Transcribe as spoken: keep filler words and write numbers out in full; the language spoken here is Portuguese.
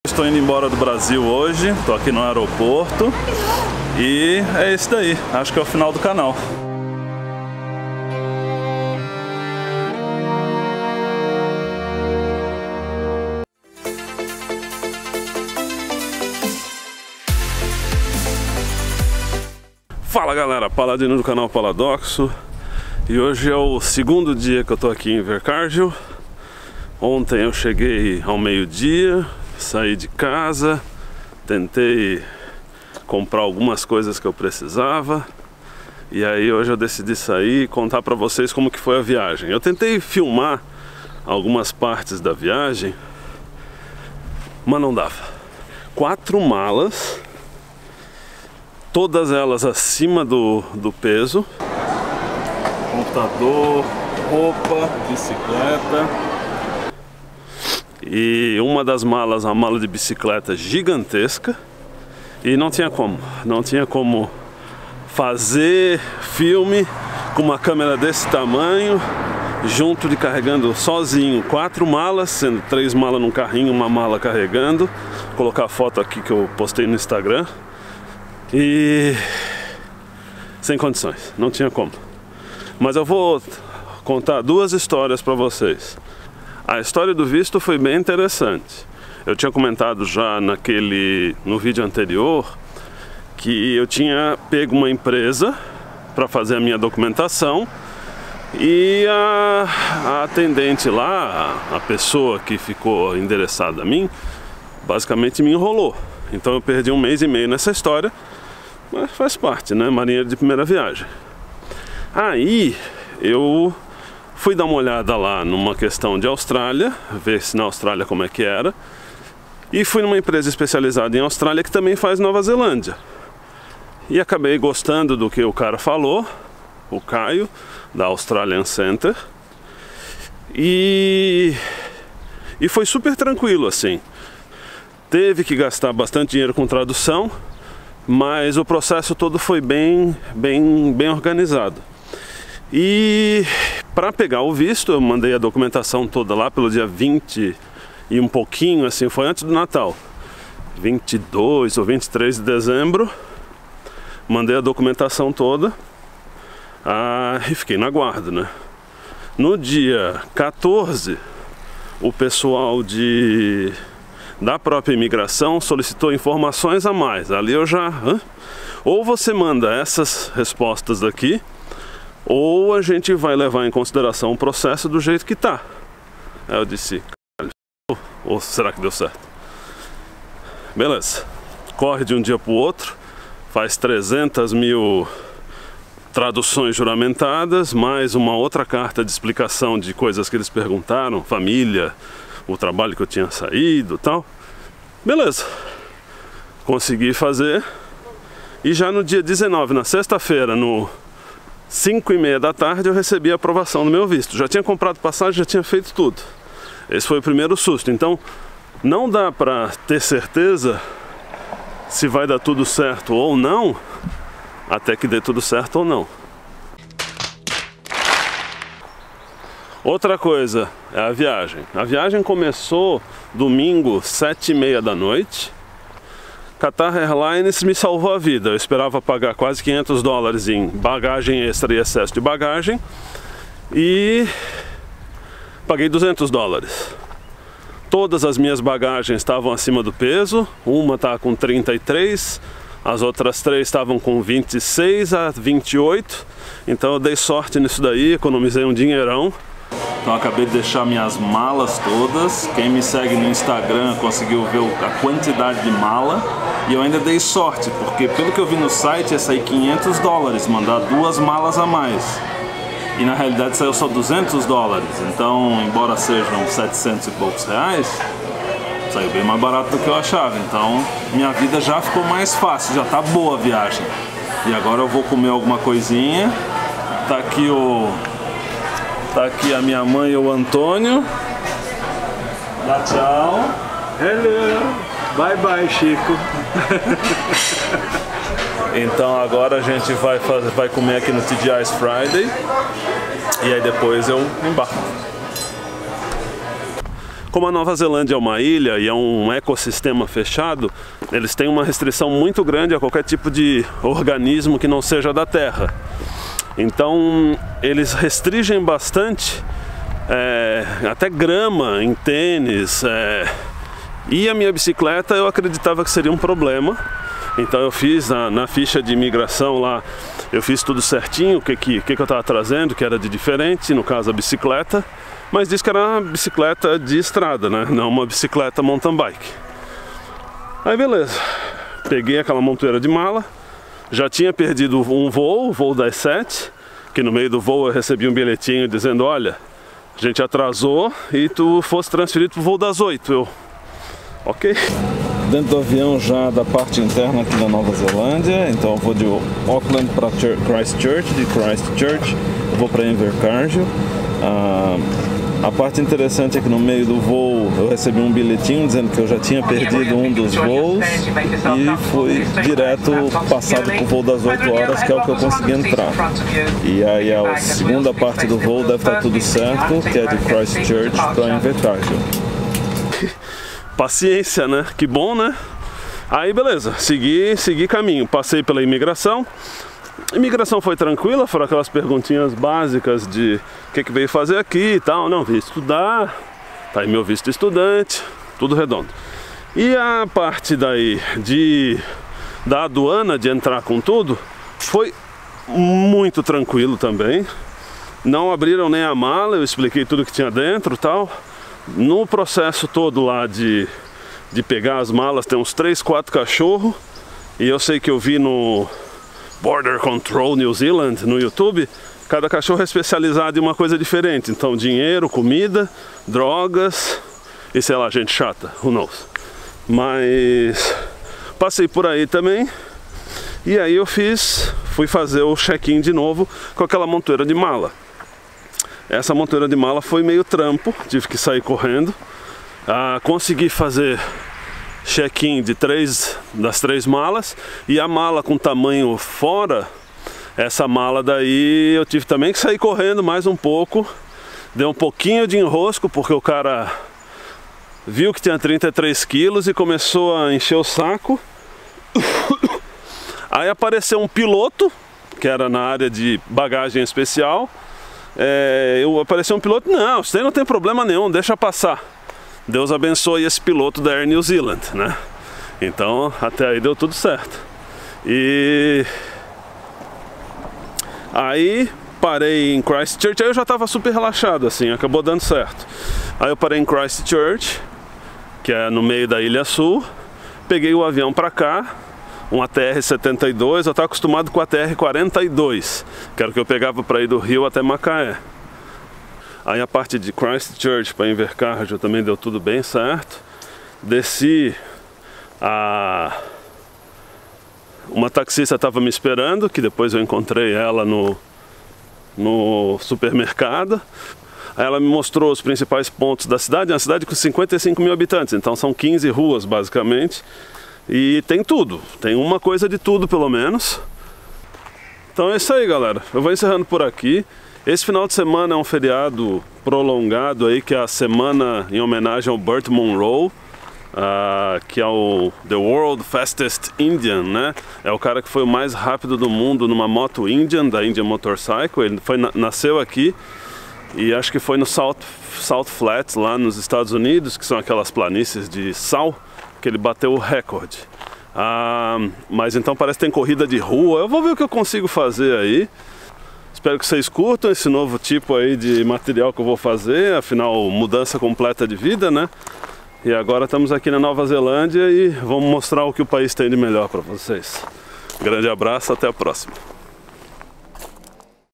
Estou indo embora do Brasil hoje, estou aqui no aeroporto e é isso daí, acho que é o final do canal. Fala galera, Paladino do canal Paladoxo. E hoje é o segundo dia que eu tô aqui em Invercargill. Ontem eu cheguei ao meio-dia, saí de casa, tentei comprar algumas coisas que eu precisava. E aí hoje eu decidi sair e contar pra vocês como que foi a viagem. Eu tentei filmar algumas partes da viagem, mas não dava. Quatro malas, todas elas acima do, do peso. Computador, roupa, bicicleta. E uma das malas, uma mala de bicicleta gigantesca. E não tinha como, não tinha como fazer filme com uma câmera desse tamanho, junto de carregando sozinho quatro malas, sendo três malas num carrinho, uma mala carregando. Vou colocar a foto aqui que eu postei no Instagram. E sem condições, não tinha como. Mas eu vou contar duas histórias para vocês. A história do visto foi bem interessante. Eu tinha comentado já naquele, no vídeo anterior que eu tinha pego uma empresa para fazer a minha documentação e a, a atendente lá, a pessoa que ficou endereçada a mim, basicamente me enrolou. Então eu perdi um mês e meio nessa história. Mas faz parte, né? Marinheiro de primeira viagem. Aí eu fui dar uma olhada lá numa questão de Austrália, ver se na Austrália como é que era. E fui numa empresa especializada em Austrália que também faz Nova Zelândia. E acabei gostando do que o cara falou, o Caio, da Australian Center. E, e foi super tranquilo assim. Teve que gastar bastante dinheiro com tradução, mas o processo todo foi bem, bem, bem organizado. E para pegar o visto, eu mandei a documentação toda lá pelo dia vinte e um pouquinho, assim, foi antes do Natal. vinte e dois ou vinte e três de dezembro, mandei a documentação toda ah, e fiquei na guarda, né? No dia quatorze, o pessoal de... da própria imigração solicitou informações a mais. Ali eu já... Hã? Ou você manda essas respostas daqui, ou a gente vai levar em consideração o processo do jeito que tá. Aí eu disse, caralho, ou será que deu certo? Beleza. Corre de um dia pro outro, faz trezentas mil traduções juramentadas, mais uma outra carta de explicação de coisas que eles perguntaram, família, o trabalho que eu tinha saído e tal. Beleza. Consegui fazer. E já no dia dezenove, na sexta-feira, no cinco e meia da tarde, eu recebi a aprovação do meu visto. Já tinha comprado passagem, já tinha feito tudo. Esse foi o primeiro susto. Então, não dá pra ter certeza se vai dar tudo certo ou não, até que dê tudo certo ou não. Outra coisa é a viagem. A viagem começou domingo, sete e meia da noite. Qatar Airlines me salvou a vida. Eu esperava pagar quase quinhentos dólares em bagagem extra e excesso de bagagem. E paguei duzentos dólares. Todas as minhas bagagens estavam acima do peso. Uma estava com trinta e três, as outras três estavam com vinte e seis a vinte e oito. Então eu dei sorte nisso daí, economizei um dinheirão. Então acabei de deixar minhas malas todas. Quem me segue no Instagram conseguiu ver a quantidade de mala. E eu ainda dei sorte, porque pelo que eu vi no site ia sair quinhentos dólares, mandar duas malas a mais. E na realidade saiu só duzentos dólares. Então, embora sejam setecentos e poucos reais, saiu bem mais barato do que eu achava. Então minha vida já ficou mais fácil, já tá boa a viagem. E agora eu vou comer alguma coisinha. Tá aqui o... Tá aqui a minha mãe e o Antônio. Dá tchau. Hello. Bye bye, Chico. Então agora a gente vai, fazer, vai comer aqui no T G I's Friday. E aí depois eu embarco. Como a Nova Zelândia é uma ilha e é um ecossistema fechado, eles têm uma restrição muito grande a qualquer tipo de organismo que não seja da terra. Então eles restringem bastante, é, até grama em tênis, é, e a minha bicicleta eu acreditava que seria um problema. Então eu fiz na, na ficha de imigração lá, eu fiz tudo certinho, o que, que, que eu estava trazendo, que era de diferente, no caso a bicicleta, mas disse que era uma bicicleta de estrada, né? Não uma bicicleta mountain bike. Aí beleza, peguei aquela montoeira de mala, já tinha perdido um voo, o voo das sete, que no meio do voo eu recebi um bilhetinho dizendo, olha, a gente atrasou e tu fosse transferido para o voo das oito. Eu, ok. Dentro do avião já da parte interna aqui da Nova Zelândia, então eu vou de Auckland para Christchurch, de Christchurch eu vou para Invercargill. Ah, a parte interessante é que no meio do voo eu recebi um bilhetinho dizendo que eu já tinha perdido um dos voos e fui direto passado para o voo das oito horas, que é o que eu consegui entrar. E aí a segunda parte do voo deve estar tudo certo, que é de Christchurch para Invercargill. Paciência, né? Que bom, né? Aí beleza, segui, segui caminho, passei pela imigração. A imigração foi tranquila, foram aquelas perguntinhas básicas de o que, que veio fazer aqui e tal. Não, vim estudar, tá aí meu visto estudante, tudo redondo. E a parte daí de, da aduana, de entrar com tudo, foi muito tranquilo também. Não abriram nem a mala, eu expliquei tudo que tinha dentro e tal. No processo todo lá de, de pegar as malas, tem uns três, quatro cachorros. E eu sei que eu vi no Border Control New Zealand, no YouTube, cada cachorro é especializado em uma coisa diferente. Então dinheiro, comida, drogas e sei lá, gente chata, who knows. Mas passei por aí também. E aí eu fiz, fui fazer o check-in de novo com aquela montoeira de mala. Essa montoeira de mala foi meio trampo, tive que sair correndo. Ah, consegui fazer check-in de três das três malas, e a mala com tamanho fora, essa mala daí eu tive também que sair correndo mais um pouco. Deu um pouquinho de enrosco porque o cara viu que tinha trinta e três quilos e começou a encher o saco. Aí apareceu um piloto, que era na área de bagagem especial. É, eu apareceu um piloto, não, isso aí não tem problema nenhum, deixa passar. Deus abençoe esse piloto da Air New Zealand, né? Então até aí deu tudo certo. E aí parei em Christchurch, aí eu já estava super relaxado assim, acabou dando certo. Aí eu parei em Christchurch, que é no meio da Ilha Sul, peguei o avião para cá. Um A T R setenta e dois, eu estava acostumado com a A T R quarenta e dois, que era o que eu pegava para ir do Rio até Macaé. Aí a parte de Christchurch para Invercargill também deu tudo bem certo. Desci, a... uma taxista estava me esperando, que depois eu encontrei ela no, no supermercado. Aí ela me mostrou os principais pontos da cidade, é uma cidade com cinquenta e cinco mil habitantes, então são quinze ruas basicamente. E tem tudo, tem uma coisa de tudo pelo menos. Então é isso aí, galera, eu vou encerrando por aqui. Esse final de semana é um feriado prolongado aí, que é a semana em homenagem ao Burt Munro, uh, que é o The World Fastest Indian, né? É o cara que foi o mais rápido do mundo numa moto Indian, da Indian Motorcycle. Ele foi, nasceu aqui e acho que foi no South, South Flats, lá nos Estados Unidos, que são aquelas planícies de sal, que ele bateu o recorde. Ah, mas então parece que tem corrida de rua. Eu vou ver o que eu consigo fazer aí. Espero que vocês curtam esse novo tipo aí de material que eu vou fazer. Afinal, mudança completa de vida, né? E agora estamos aqui na Nova Zelândia e vamos mostrar o que o país tem de melhor para vocês. Grande abraço, até a próxima.